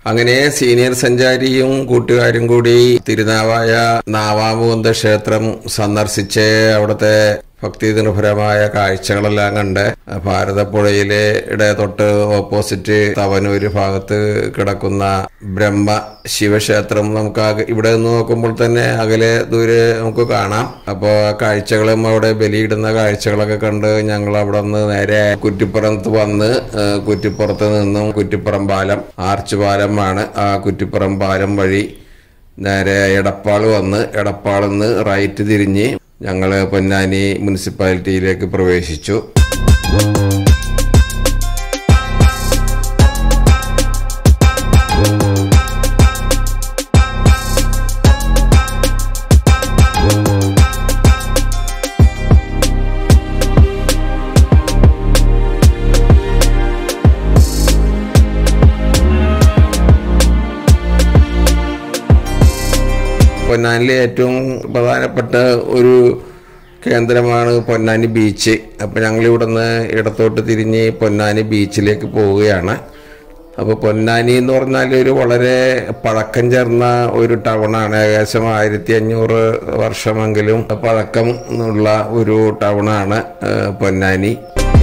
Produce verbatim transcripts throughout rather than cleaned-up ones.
അങ്ങനെ സീനിയർ സഞ്ചാരിയും കൂട്ടുകാരും കൂടി തിരുനാവായ നാവാമുകുന്ദ ക്ഷേത്രം സന്ദർശിച്ച് അവിടുത്തെ ഭക്തി നിർഭരമായ കാഴ്ചകളെല്ലാം കണ്ട് ഭാരതപ്പുഴയിലെ ഇട തൊട്ട് ഓപ്പോസിറ്റ് തവനൂര് ഭാഗത്ത് കിടക്കുന്ന ബ്രഹ്മ ശിവക്ഷേത്രം നമുക്ക് ഇവിടെ നിന്ന് നോക്കുമ്പോൾ തന്നെ അകലെ ദൂരെ നമുക്ക് കാണാം. അപ്പോൾ ആ കാഴ്ചകളും അവിടെ ബലിയിടുന്ന കാഴ്ചകളൊക്കെ കണ്ട് ഞങ്ങൾ അവിടെ നിന്ന് നേരെ കുറ്റിപ്പുറത്ത് വന്ന് കുറ്റിപ്പുറത്ത് നിന്നും കുറ്റിപ്പുറം പാലം ആർച്ച് പാലമാണ്. ആ കുറ്റിപ്പുറം പാലം വഴി നേരെ എടപ്പാൾ വന്ന് എടപ്പാളിൽ നിന്ന് റൈറ്റ് തിരിഞ്ഞ് ഞങ്ങൾ പൊന്നാനി മുനിസിപ്പാലിറ്റിയിലേക്ക് പ്രവേശിച്ചു. പൊന്നാനിലെ ഏറ്റവും പ്രധാനപ്പെട്ട ഒരു കേന്ദ്രമാണ് പൊന്നാനി ബീച്ച്. അപ്പോൾ ഞങ്ങളിവിടെ നിന്ന് ഇടത്തോട്ട് തിരിഞ്ഞ് പൊന്നാനി ബീച്ചിലേക്ക് പോവുകയാണ്. അപ്പോൾ പൊന്നാനി എന്ന് പറഞ്ഞാൽ ഒരു വളരെ പഴക്കം ചേർന്ന ഒരു ടൗണാണ്. ഏകദേശം ആയിരത്തി അഞ്ഞൂറ് വർഷമെങ്കിലും പഴക്കം ഉള്ള ഒരു ടൗണാണ് പൊന്നാനി.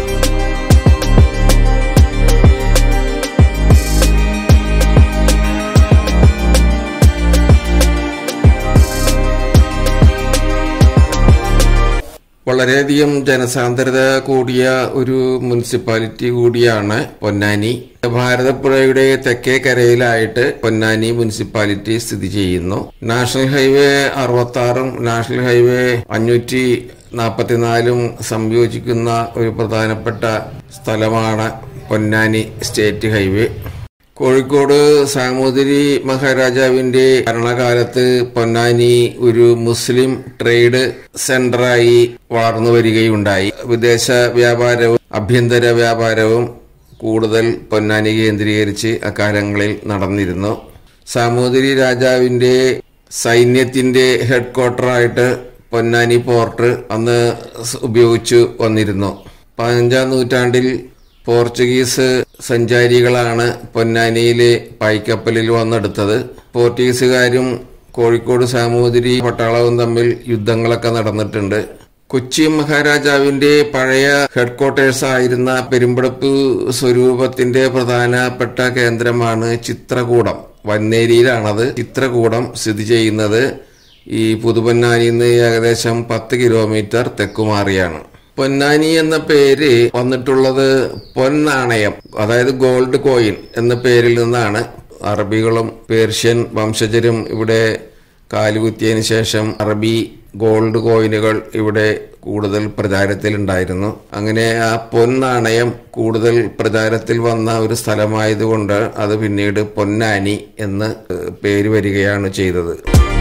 വളരെയധികം ജനസാന്ദ്രത കൂടിയ ഒരു മുനിസിപ്പാലിറ്റി കൂടിയാണ് പൊന്നാനി. ഭാരതപ്പുഴയുടെ തെക്കേ കരയിലായിട്ട് പൊന്നാനി മുനിസിപ്പാലിറ്റി സ്ഥിതി ചെയ്യുന്നു. നാഷണൽ ഹൈവേ അറുപത്തി ആറും നാഷണൽ ഹൈവേ അഞ്ഞൂറ്റി നാൽപ്പത്തിനാലും സംയോജിക്കുന്ന ഒരു പ്രധാനപ്പെട്ട സ്ഥലമാണ് പൊന്നാനി സ്റ്റേറ്റ് ഹൈവേ. കോഴിക്കോട് സാമൂതിരി മഹാരാജാവിന്റെ ഭരണകാലത്ത് പൊന്നാനി ഒരു മുസ്ലിം ട്രേഡ് സെന്ററായി വളർന്നു വരികയുണ്ടായി. വിദേശ വ്യാപാരവും ആഭ്യന്തര വ്യാപാരവും കൂടുതൽ പൊന്നാനി കേന്ദ്രീകരിച്ച് അക്കാലങ്ങളിൽ നടന്നിരുന്നു. സാമൂതിരി രാജാവിന്റെ സൈന്യത്തിന്റെ ഹെഡ് ക്വാർട്ടറായിട്ട് പൊന്നാനി പോർട്ട് അന്ന് ഉപയോഗിച്ചു വന്നിരുന്നു. പതിനഞ്ചാം നൂറ്റാണ്ടിൽ പോർച്ചുഗീസ് സഞ്ചാരികളാണ് പൊന്നാനിയിലെ പായ്ക്കപ്പലിൽ വന്നെടുത്തത്. പോർച്ചുഗീസുകാരും കോഴിക്കോട് സാമൂതിരി പട്ടാളവും തമ്മിൽ യുദ്ധങ്ങളൊക്കെ നടന്നിട്ടുണ്ട്. കൊച്ചി മഹാരാജാവിന്റെ പഴയ ഹെഡ് ക്വാർട്ടേഴ്സ് ആയിരുന്ന പെരുമ്പടപ്പ് സ്വരൂപത്തിന്റെ പ്രധാനപ്പെട്ട കേന്ദ്രമാണ് ചിത്രകൂടം. വന്നേരിയിലാണത്. ചിത്രകൂടം സ്ഥിതി ചെയ്യുന്നത് ഈ പുതുപൊന്നാനിയിൽ നിന്ന് ഏകദേശം പത്ത് കിലോമീറ്റർ തെക്കുമാറിയാണ്. പൊന്നാനി എന്ന പേര് വന്നിട്ടുള്ളത് പൊന്നാണയം, അതായത് ഗോൾഡ് കോയിൻ എന്ന പേരിൽ നിന്നാണ്. അറബികളും പേർഷ്യൻ വംശജരും ഇവിടെ കാലുകുത്തിയതിനു ശേഷം അറബി ഗോൾഡ് കോയിനുകൾ ഇവിടെ കൂടുതൽ പ്രചാരത്തിലുണ്ടായിരുന്നു. അങ്ങനെ ആ പൊന്നാണയം കൂടുതൽ പ്രചാരത്തിൽ വന്ന ഒരു സ്ഥലമായതുകൊണ്ട് അത് പിന്നീട് പൊന്നാനി എന്ന് പേര് വരികയാണ് ചെയ്തത്.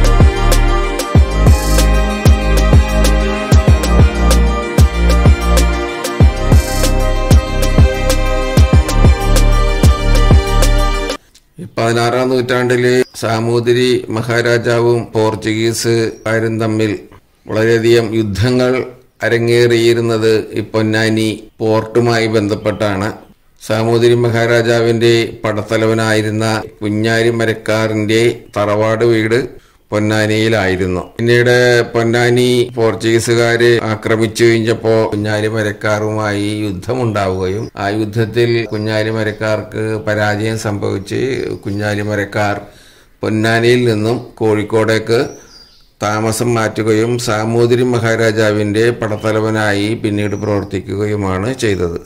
പതിനാറാം നൂറ്റാണ്ടിലെ സാമൂതിരി മഹാരാജാവും പോർച്ചുഗീസുകാരും തമ്മിൽ വളരെയധികം യുദ്ധങ്ങൾ അരങ്ങേറിയിരുന്നത് ഈ പൊന്നാനി പോർട്ടുമായി ബന്ധപ്പെട്ടാണ്. സാമൂതിരി മഹാരാജാവിന്റെ പടത്തലവനായിരുന്ന കുഞ്ഞാലിമരക്കാറിന്റെ തറവാട് വീട് പൊന്നാനിയിലായിരുന്നു. പിന്നീട് പൊന്നാനി പോർച്ചുഗീസുകാര് ആക്രമിച്ചു കഴിഞ്ഞപ്പോ കുഞ്ഞാലിമരക്കാറുമായി യുദ്ധമുണ്ടാവുകയും ആ യുദ്ധത്തിൽ കുഞ്ഞാലിമരക്കാർക്ക് പരാജയം സംഭവിച്ച് കുഞ്ഞാലിമരക്കാർ പൊന്നാനിയിൽ നിന്നും കോഴിക്കോടേക്ക് താമസം മാറ്റുകയും സാമൂതിരി മഹാരാജാവിന്റെ പടത്തലവനായി പിന്നീട് പ്രവർത്തിക്കുകയുമാണ് ചെയ്തത്.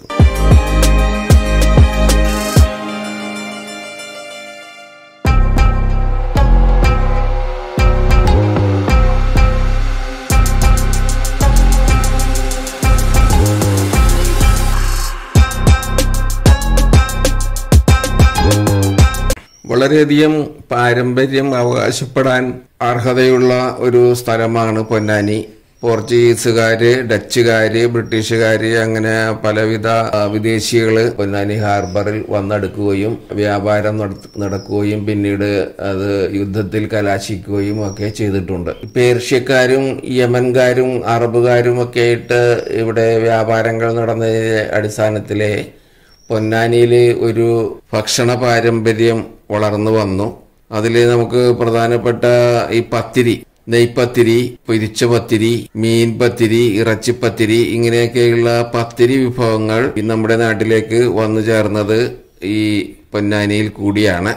വളരെയധികം പാരമ്പര്യം അവകാശപ്പെടാൻ അർഹതയുള്ള ഒരു സ്ഥലമാണ് പൊന്നാനി. പോർച്ചുഗീസുകാര്, ഡച്ചുകാര്, ബ്രിട്ടീഷുകാര് അങ്ങനെ പലവിധ വിദേശികള് പൊന്നാനി ഹാർബറിൽ വന്നെടുക്കുകയും വ്യാപാരം നടക്കുകയും പിന്നീട് അത് യുദ്ധത്തിൽ കലാശിക്കുകയും ഒക്കെ ചെയ്തിട്ടുണ്ട്. പേർഷ്യക്കാരും യമൻകാരും അറബുകാരും ഒക്കെ ആയിട്ട് ഇവിടെ വ്യാപാരങ്ങൾ നടന്നതിന്റെ അടിസ്ഥാനത്തിലെ പൊന്നാനിയിൽ ഒരു ഭക്ഷണ പാരമ്പര്യം വളർന്നു വന്നു. അതിൽ നമുക്ക് പ്രധാനപ്പെട്ട ഈ പത്തിരി, നെയ്പത്തിരി, പൊരിച്ച പത്തിരി, മീൻ പത്തിരി, ഇറച്ചിപ്പത്തിരി, ഇങ്ങനെയൊക്കെയുള്ള പത്തിരി വിഭവങ്ങൾ നമ്മുടെ നാട്ടിലേക്ക് വന്നു ചേർന്നത് ഈ പൊന്നാനിയിൽ കൂടിയാണ്.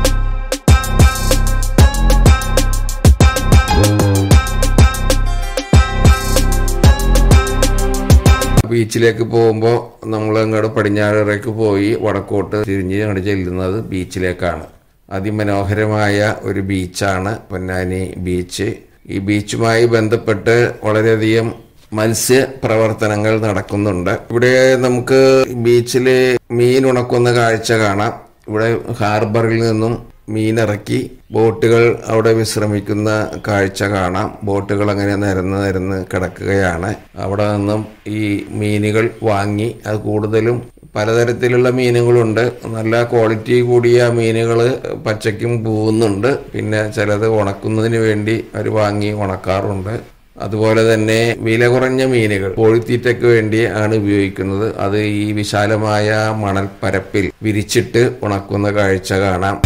ബീച്ചിലേക്ക് പോകുമ്പോൾ നമ്മൾ അങ്ങോട്ട് പടിഞ്ഞാറേക്ക് പോയി വടക്കോട്ട് തിരിഞ്ഞ് അങ്ങോട്ട് ചെല്ലുന്നത് ബീച്ചിലേക്കാണ്. അതിമനോഹരമായ ഒരു ബീച്ചാണ് പൊന്നാനി ബീച്ച്. ഈ ബീച്ചുമായി ബന്ധപ്പെട്ട് വളരെയധികം മത്സ്യ പ്രവർത്തനങ്ങൾ നടക്കുന്നുണ്ട്. ഇവിടെ നമുക്ക് ബീച്ചിൽ മീൻ ഉണക്കുന്ന കാഴ്ച കാണാം. ഇവിടെ ഹാർബറിൽ നിന്നും മീനിറക്കി ബോട്ടുകൾ അവിടെ വിശ്രമിക്കുന്ന കാഴ്ച കാണാം. ബോട്ടുകൾ അങ്ങനെ നിരന്ന് നിരന്ന് കിടക്കുകയാണ്. അവിടെ നിന്നും ഈ മീനുകൾ വാങ്ങി, അത് കൂടുതലും പലതരത്തിലുള്ള മീനുകളുണ്ട്. നല്ല ക്വാളിറ്റി കൂടിയ മീനുകൾ പച്ചയ്ക്കും പോകുന്നുണ്ട്. പിന്നെ ചിലത് ഉണക്കുന്നതിന് വേണ്ടി അവർ വാങ്ങി ഉണക്കാറുണ്ട്. അതുപോലെ തന്നെ വില കുറഞ്ഞ മീനുകൾ കോഴിത്തീറ്റയ്ക്ക് വേണ്ടി ആണ് ഉപയോഗിക്കുന്നത്. അത് ഈ വിശാലമായ മണൽപ്പരപ്പിൽ വിരിച്ചിട്ട് ഉണക്കുന്ന കാഴ്ച കാണാം.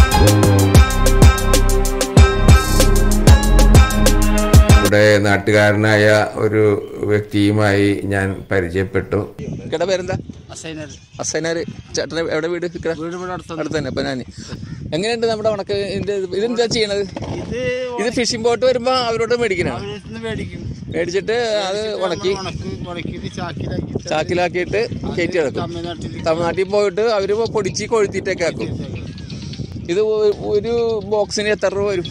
ഇവിടെ നാട്ടുകാരനായ ഒരു വ്യക്തിയുമായി ഞാൻ പരിചയപ്പെട്ടു. ചേട്ടാ പേരെന്താ? അസൈനാർ. ചേട്ടൻ എവിടെ വീട്? അടുത്ത് തന്നെ പൊന്നാനി. എങ്ങനെയുണ്ട് നമ്മുടെ ഉണക്ക്? ഇതെന്താ ചെയ്യണത്? ഇത് ഫിഷിംഗ് ബോട്ട് വരുമ്പോ അവരോട് മേടിക്കണം. മേടിച്ചിട്ട് അത് ഉണക്കി ചാക്കിലാക്കിയിട്ട് കയറ്റി ഇറക്കും. തമിഴ്നാട്ടിൽ പോയിട്ട് അവര് പൊടിച്ച് കൊഴുത്തിട്ടൊക്കെ ആക്കും. ഇത് ഒരു ബോക്സിന് എത്ര രൂപ വരും?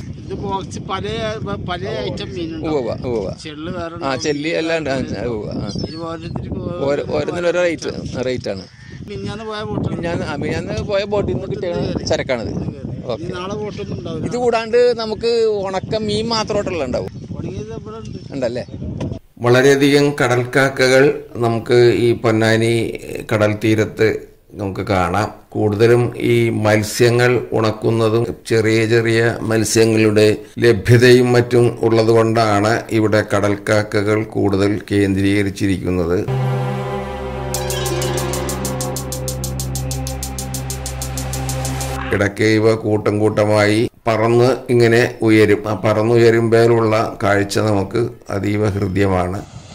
ആ ചെല്ലി എല്ലാം ഉണ്ട്. ഓരോന്നിനും ഓരോ റേറ്റ് റേറ്റ് ആണ്. മിനിഞ്ഞാന്ന് പോയ ബോട്ടിൽ നിന്ന് കിട്ടിയ ചരക്കാണിത്. ഓക്കെ. ഇത് കൂടാണ്ട് നമുക്ക് ഉണക്ക മീൻ മാത്രമായിട്ടുള്ള ഉണ്ടാവും ഉണ്ടല്ലേ? വളരെയധികം കടൽക്കാക്കകൾ നമുക്ക് ഈ പൊന്നാനി കടൽ തീരത്ത് നമുക്ക് കാണാം. കൂടുതലും ഈ മത്സ്യങ്ങൾ ഉണക്കുന്നതും ചെറിയ ചെറിയ മത്സ്യങ്ങളുടെ ലഭ്യതയും മറ്റും ഉള്ളത് കൊണ്ടാണ് ഇവിടെ കടൽക്കാക്കകൾ കൂടുതൽ കേന്ദ്രീകരിച്ചിരിക്കുന്നത്. ഇടയ്ക്ക് ഇവ കൂട്ടം കൂട്ടമായി പറന്ന് ഇങ്ങനെ ഉയരും. ആ പറന്നുയരുമ്പോഴുള്ള കാഴ്ച നമുക്ക് അതീവ ഹൃദ്യമാണ്.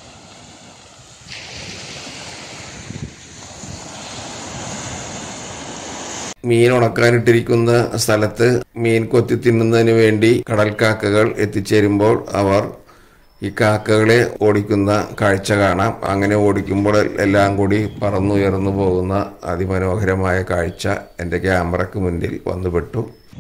മീൻ ഉണക്കാനിട്ടിരിക്കുന്ന സ്ഥലത്ത് മീൻ കൊത്തി തിന്നുന്നതിന് വേണ്ടി കടൽക്കാക്കകൾ എത്തിച്ചേരുമ്പോൾ അവർ ഈ കാക്കകളെ ഓടിക്കുന്ന കാഴ്ച കാണാം. അങ്ങനെ ഓടിക്കുമ്പോൾ എല്ലാം കൂടി പറന്നുയർന്നു പോകുന്ന അതിമനോഹരമായ കാഴ്ച എൻ്റെ ക്യാമറയ്ക്ക് മുന്നിൽ വന്നുപെട്ടു.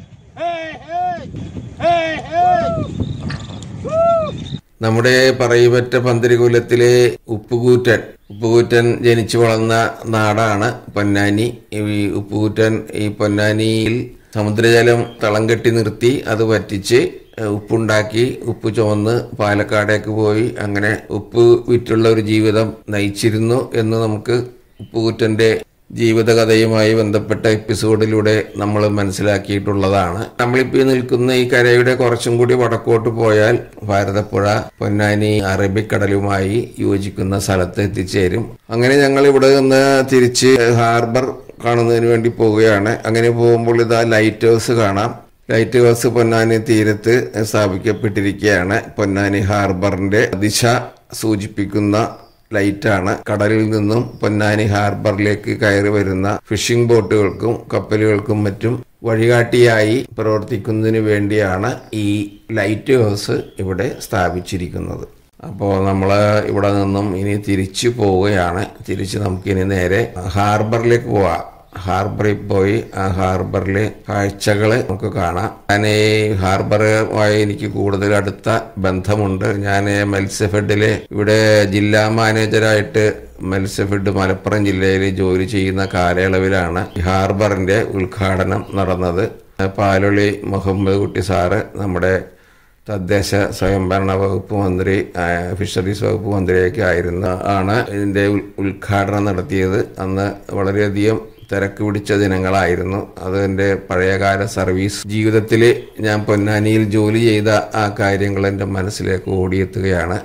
നമ്മുടെ പറയുപറ്റ പന്തിരികുലത്തിലെ ഉപ്പുകൂറ്റൻ ഉപ്പുകൂറ്റൻ ജനിച്ചു വളർന്ന നാടാണ് പൊന്നാനി. ഈ ഉപ്പുകൂറ്റൻ ഈ പൊന്നാനിയിൽ സമുദ്രജലം തളം കെട്ടി നിർത്തി അത് വറ്റിച്ച് ഉപ്പുണ്ടാക്കി ഉപ്പ് ചുമന്ന് പാലക്കാടേക്ക് പോയി അങ്ങനെ ഉപ്പ് വിറ്റുള്ള ഒരു ജീവിതം നയിച്ചിരുന്നു എന്ന് നമുക്ക് ഉപ്പുകൂറ്റന്റെ ജീവിതകഥയുമായി ബന്ധപ്പെട്ട എപ്പിസോഡിലൂടെ നമ്മൾ മനസ്സിലാക്കിയിട്ടുള്ളതാണ്. നമ്മളിപ്പോൾ നിൽക്കുന്ന ഈ കരയുടെ കുറച്ചും കൂടി വടക്കോട്ട് പോയാൽ ഭാരതപ്പുഴ പൊന്നാനി അറബിക്കടലുമായി യോജിക്കുന്ന സ്ഥലത്ത് എത്തിച്ചേരും. അങ്ങനെ ഞങ്ങൾ ഇവിടെ നിന്ന് തിരിച്ച് ഹാർബർ കാണുന്നതിന് വേണ്ടി പോവുകയാണ്. അങ്ങനെ പോകുമ്പോൾ ഇതാ ലൈറ്റ് ഹൗസ് കാണാം. ലൈറ്റ് ഹൗസ് പൊന്നാനി തീരത്ത് സ്ഥാപിക്കപ്പെട്ടിരിക്കുകയാണ്. പൊന്നാനി ഹാർബറിന്റെ ദിശ സൂചിപ്പിക്കുന്ന ലൈറ്റാണ്. കടലിൽ നിന്നും പൊന്നാനി ഹാർബറിലേക്ക് കയറി വരുന്ന ഫിഷിംഗ് ബോട്ടുകൾക്കും കപ്പലുകൾക്കും മറ്റും വഴികാട്ടിയായി പ്രവർത്തിക്കുന്നതിന് വേണ്ടിയാണ് ഈ ലൈറ്റ് ഹൗസ് ഇവിടെ സ്ഥാപിച്ചിരിക്കുന്നത്. അപ്പോൾ നമ്മൾ ഇവിടെ നിന്നും ഇനി തിരിച്ചു പോവുകയാണ്. തിരിച്ച് നമുക്കിനി നേരെ ഹാർബറിലേക്ക് പോവാം. ഹാർബറിൽ പോയി ആ ഹാർബറിലെ കാഴ്ചകൾ നമുക്ക് കാണാം. ഞാൻ ഈ ഹാർബറുമായി എനിക്ക് കൂടുതൽ അടുത്ത ബന്ധമുണ്ട്. ഞാൻ മത്സ്യഫെഡിലെ ഇവിടെ ജില്ലാ മാനേജരായിട്ട് മത്സ്യഫെഡ് മലപ്പുറം ജില്ലയിൽ ജോലി ചെയ്യുന്ന കാലയളവിലാണ് ഹാർബറിന്റെ ഉദ്ഘാടനം നടന്നത്. പാലൊളി മുഹമ്മദ് കുട്ടി സാറ് നമ്മുടെ തദ്ദേശ സ്വയംഭരണ വകുപ്പ് മന്ത്രി, ഫിഷറീസ് വകുപ്പ് മന്ത്രിയൊക്കെ ആയിരുന്ന ആണ് ഇതിന്റെ ഉദ്ഘാടനം നടത്തിയത്. അന്ന് വളരെയധികം തിരക്ക് പിടിച്ച ദിനങ്ങളായിരുന്നു. അത് എൻ്റെ പഴയകാല സർവീസ് ജീവിതത്തിൽ ഞാൻ പൊന്നാനിയിൽ ജോലി ചെയ്ത ആ കാര്യങ്ങൾ എൻ്റെ മനസ്സിലേക്ക് ഓടിയെത്തുകയാണ്.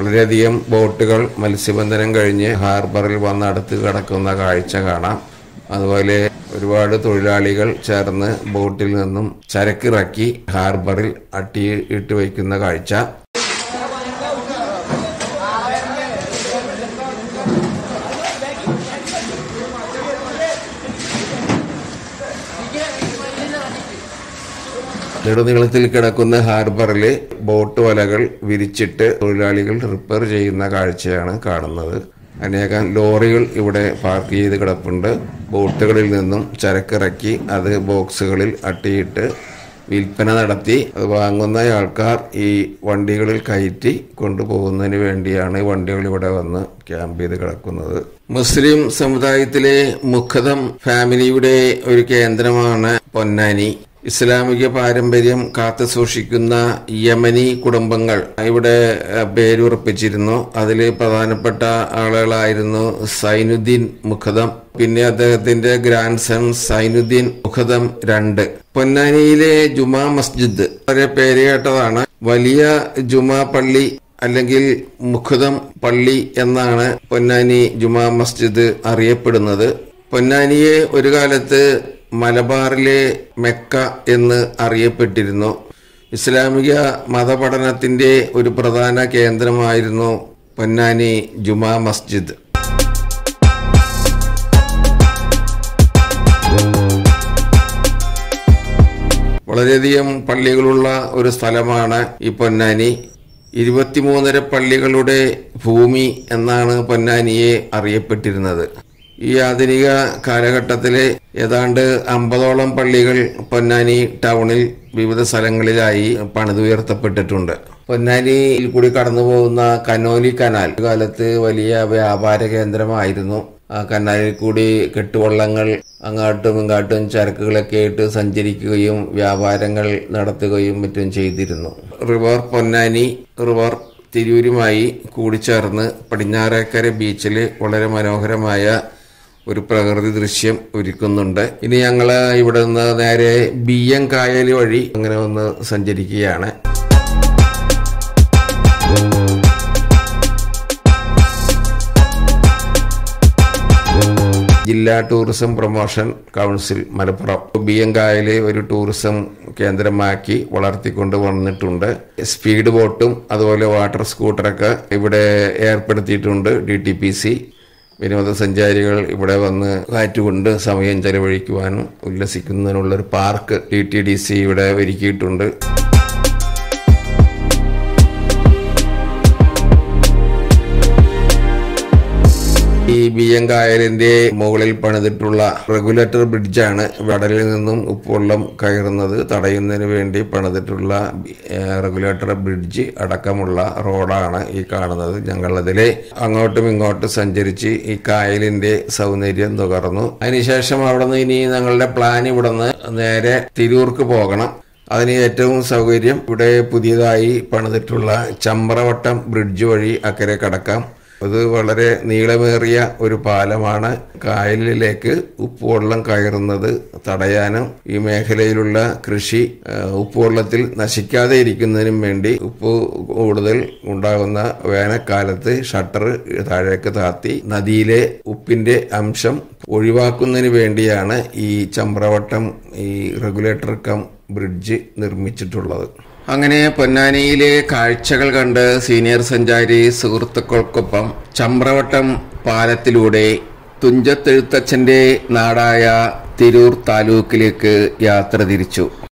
വളരെയധികം ബോട്ടുകൾ മത്സ്യബന്ധനം കഴിഞ്ഞ് ഹാർബറിൽ വന്ന് അടുത്ത് കിടക്കുന്ന കാഴ്ച കാണാം. അതുപോലെ ഒരുപാട് തൊഴിലാളികൾ ചേർന്ന് ബോട്ടിൽ നിന്നും ചരക്കിറക്കി ഹാർബറിൽ അട്ടി ഇട്ട് വയ്ക്കുന്ന കാഴ്ച. നെടുനീളത്തിൽ കിടക്കുന്ന ഹാർബറിൽ ബോട്ട് വലകൾ വിരിച്ചിട്ട് തൊഴിലാളികൾ റിപ്പയർ ചെയ്യുന്ന കാഴ്ചയാണ് കാണുന്നത്. അനേകം ലോറികൾ ഇവിടെ പാർക്ക് ചെയ്ത് കിടപ്പുണ്ട്. ബോട്ടുകളിൽ നിന്നും ചരക്കിറക്കി അത് ബോക്സുകളിൽ അട്ടിയിട്ട് വിൽപ്പന നടത്തി അത് വാങ്ങുന്ന ആൾക്കാർ ഈ വണ്ടികളിൽ കയറ്റി കൊണ്ടുപോകുന്നതിന് വേണ്ടിയാണ് വണ്ടികൾ ഇവിടെ വന്ന് ക്യാമ്പ് ചെയ്ത് കിടക്കുന്നത്. മുസ്ലിം സമുദായത്തിലെ മുഖദം ഫാമിലിയുടെ ഒരു കേന്ദ്രമാണ് പൊന്നാനി. ഇസ്ലാമിക പാരമ്പര്യം കാത്തു സൂക്ഷിക്കുന്ന യമനി കുടുംബങ്ങൾ ഇവിടെ പേരുറപ്പിച്ചിരുന്നു. അതിൽ പ്രധാനപ്പെട്ട ആളുകളായിരുന്നു സൈനുദ്ദീൻ മുഖദം, പിന്നെ അദ്ദേഹത്തിന്റെ ഗ്രാൻഡ് സൺ സൈനുദ്ദീൻ മുഖദം രണ്ട്. പൊന്നാനിയിലെ ജുമാ മസ്ജിദ് വളരെ പേരുകേട്ടതാണ്. വലിയ ജുമാ പള്ളി അല്ലെങ്കിൽ മുഖദം പള്ളി എന്നാണ് പൊന്നാനി ജുമാ മസ്ജിദ് അറിയപ്പെടുന്നത്. പൊന്നാനിയെ ഒരു കാലത്ത് മലബാറിലെ മെക്ക എന്ന് അറിയപ്പെട്ടിരുന്നു. ഇസ്ലാമിക മതപഠനത്തിന്റെ ഒരു പ്രധാന കേന്ദ്രമായിരുന്നു പൊന്നാനി ജുമാ മസ്ജിദ്. വളരെയധികം പള്ളികളുള്ള ഒരു സ്ഥലമാണ് ഈ പൊന്നാനി. ഇരുപത്തിമൂന്നര പള്ളികളുടെ ഭൂമി എന്നാണ് പൊന്നാനിയെ അറിയപ്പെട്ടിരുന്നത്. ഈ ആധുനിക കാലഘട്ടത്തിലെ ഏതാണ്ട് അമ്പതോളം പള്ളികൾ പൊന്നാനി ടൗണിൽ വിവിധ സ്ഥലങ്ങളിലായി പണിതുയർത്തപ്പെട്ടിട്ടുണ്ട്. പൊന്നാനിയിൽ കൂടി കടന്നു പോകുന്ന കനോലി കനാൽ കാലത്ത് വലിയ വ്യാപാര കേന്ദ്രമായിരുന്നു. ആ കനാലിൽ കൂടി കെട്ടുവള്ളങ്ങൾ അങ്ങാട്ടും ഇങ്ങാട്ടും ചരക്കുകളൊക്കെ ആയിട്ട് സഞ്ചരിക്കുകയും വ്യാപാരങ്ങൾ നടത്തുകയും മറ്റും ചെയ്തിരുന്നു. റിവർ പൊന്നാനി റിവർ തിരൂരുമായി കൂടിച്ചേർന്ന് പടിഞ്ഞാറേക്കര ബീച്ചിൽ വളരെ മനോഹരമായ ഒരു പ്രകൃതി ദൃശ്യം ഒരുക്കുന്നുണ്ട്. ഇനി ഞങ്ങൾ ഇവിടെ നിന്ന് നേരെ ബിയ്യം കായൽ വഴി അങ്ങനെ ഒന്ന് സഞ്ചരിക്കുകയാണ്. ജില്ലാ tourism promotion council Malappuram Biyyam Kayal ഒരു ടൂറിസം കേന്ദ്രമാക്കി വളർത്തിക്കൊണ്ട് വന്നിട്ടുണ്ട്. സ്പീഡ് ബോട്ടും അതുപോലെ വാട്ടർ സ്കൂട്ടറൊക്കെ ഇവിടെ ഏർപ്പെടുത്തിയിട്ടുണ്ട് ഡി ടി പി സി. വിനോദസഞ്ചാരികൾ ഇവിടെ വന്ന് കാറ്റുകൊണ്ട് സമയം ചെലവഴിക്കുവാനും ഉല്ലസിക്കുന്നതിനുള്ളൊരു park T T D C ഇവിടെ ഒരുക്കിയിട്ടുണ്ട്. ഈ ബിയ്യം കായലിന്റെ മുകളിൽ പണിതിട്ടുള്ള റെഗുലേറ്റർ ബ്രിഡ്ജാണ് കടലിൽ നിന്നും ഉപ്പുവെള്ളം കയറുന്നത് തടയുന്നതിന് വേണ്ടി പണിതിട്ടുള്ള റെഗുലേറ്റർ ബ്രിഡ്ജ് അടക്കമുള്ള റോഡാണ് ഈ കാണുന്നത്. ഞങ്ങളതിലെ അങ്ങോട്ടും ഇങ്ങോട്ടും സഞ്ചരിച്ച് ഈ കായലിന്റെ സൗന്ദര്യം നുകർന്നു. അതിനുശേഷം അവിടെ നിന്ന് ഇനി ഞങ്ങളുടെ പ്ലാൻ ഇവിടെ നിന്ന് നേരെ തിരൂർക്ക് പോകണം. അതിന് ഏറ്റവും സൗകര്യം ഇവിടെ പുതിയതായി പണിതിട്ടുള്ള ചമ്രവട്ടം ബ്രിഡ്ജ് വഴി അക്കരെ കടക്കാം. അത് വളരെ നീളമേറിയ ഒരു പാലമാണ്. കായലിലേക്ക് ഉപ്പുവെള്ളം കയറുന്നത് തടയാനും ഈ മേഖലയിലുള്ള കൃഷി ഉപ്പുവെള്ളത്തിൽ നശിക്കാതെ ഇരിക്കുന്നതിനും വേണ്ടി ഉപ്പ് കൂടുതൽ ഉണ്ടാകുന്ന വേനൽക്കാലത്ത് ഷട്ടർ താഴേക്ക് താത്തി നദിയിലെ ഉപ്പിന്റെ അംശം ഒഴിവാക്കുന്നതിന് വേണ്ടിയാണ് ഈ ചമ്രവട്ടം ഈ റെഗുലേറ്റർ കം ബ്രിഡ്ജ് നിർമ്മിച്ചിട്ടുള്ളത്. അങ്ങനെ പൊന്നാനിയിലെ കാഴ്ചകൾ കണ്ട് സീനിയർ സഞ്ചാരി സുഹൃത്തുക്കൾക്കൊപ്പം ചമ്രവട്ടം പാലത്തിലൂടെ തുഞ്ചത്തെഴുത്തച്ഛന്റെ നാടായ തിരൂർ താലൂക്കിലേക്ക് യാത്ര തിരിച്ചു.